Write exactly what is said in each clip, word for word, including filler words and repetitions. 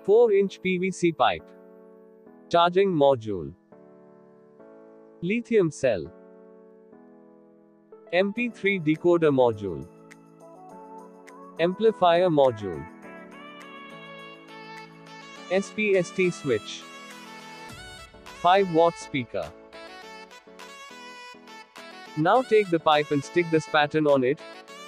four inch P V C pipe. Charging module. Lithium cell. M P three decoder module. Amplifier module. S P S T switch. five watt speaker. Now take the pipe and stick this pattern on it.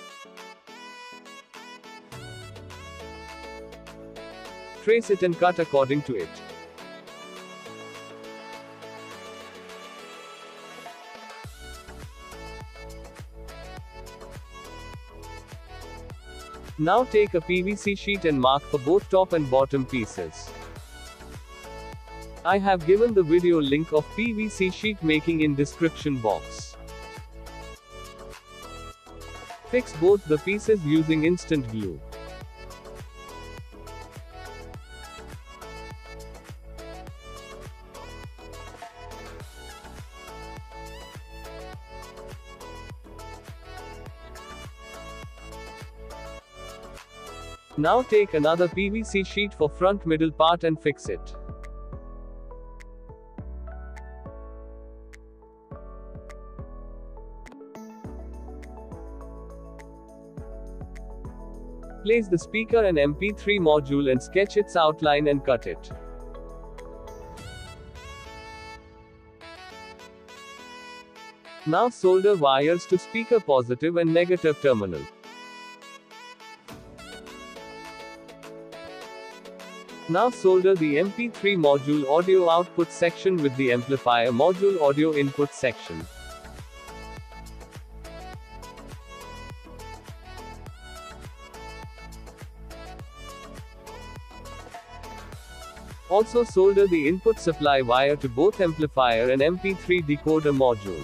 Trace it and cut according to it. Now take a P V C sheet and mark for both top and bottom pieces. I have given the video link of P V C sheet making in description box. Fix both the pieces using instant glue. Now take another P V C sheet for front middle part and fix it. Place the speaker and M P three module and sketch its outline and cut it. Now solder wires to speaker positive and negative terminal. Now solder the M P three module audio output section with the amplifier module audio input section. Also solder the input supply wire to both amplifier and M P three decoder module.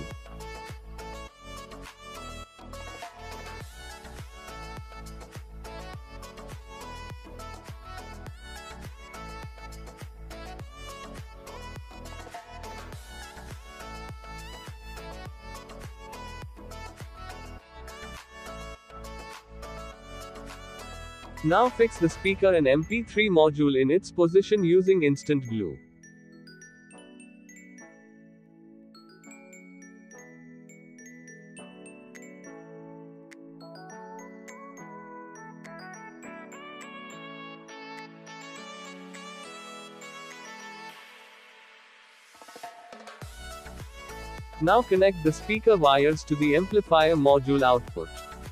Now fix the speaker and M P three module in its position using instant glue. Now connect the speaker wires to the amplifier module output.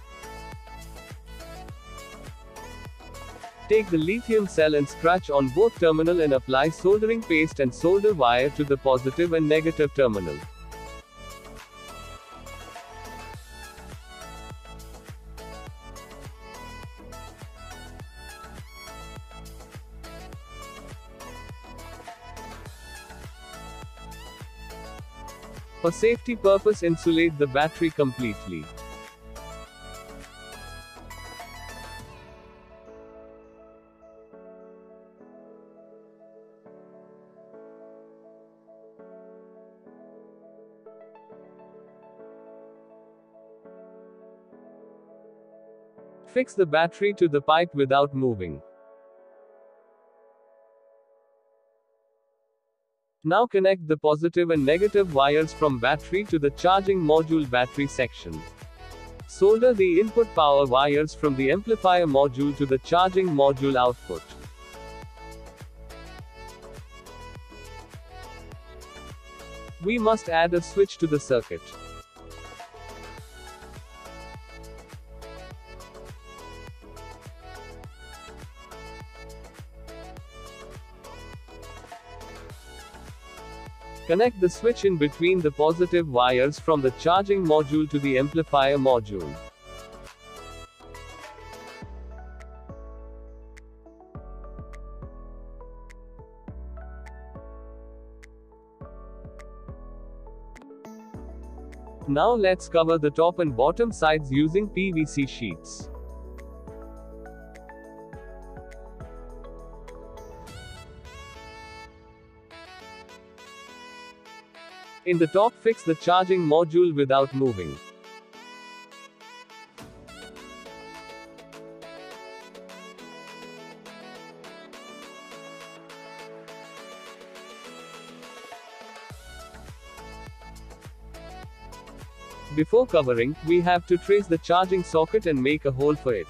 Take the lithium cell and scratch on both terminal and apply soldering paste and solder wire to the positive and negative terminal. For safety purpose, insulate the battery completely. Fix the battery to the pipe without moving. Now connect the positive and negative wires from battery to the charging module battery section. Solder the input power wires from the amplifier module to the charging module output. We must add a switch to the circuit. Connect the switch in between the positive wires from the charging module to the amplifier module. Now let's cover the top and bottom sides using P V C sheets. In the top, fix the charging module without moving. Before covering, we have to trace the charging socket and make a hole for it.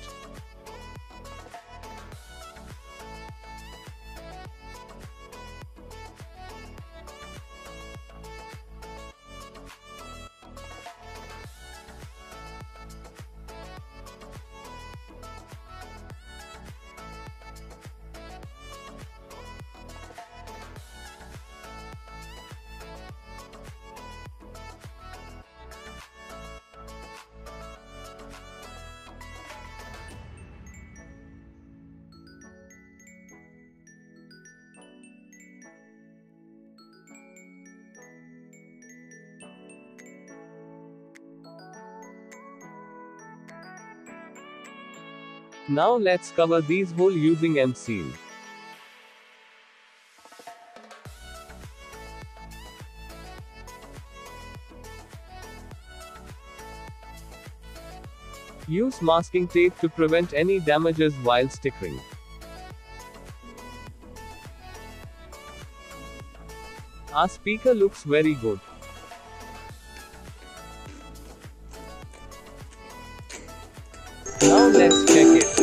Now let's cover these hole using M-Seal. Use masking tape to prevent any damages while stickering. Our speaker looks very good. Now let's check it.